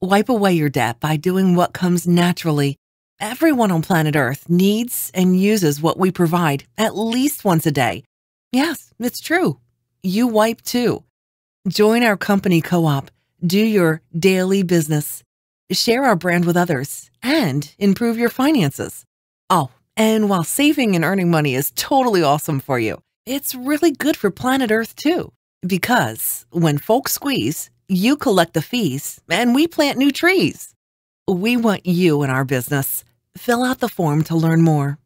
Wipe away your debt by doing what comes naturally. Everyone on planet Earth needs and uses what we provide at least once a day. Yes, it's true. You wipe too. Join our company co-op, do your daily business, share our brand with others, and improve your finances. Oh, and while saving and earning money is totally awesome for you, it's really good for planet Earth too. Because when folks squeeze, you collect the fees and we plant new trees. We want you in our business. Fill out the form to learn more.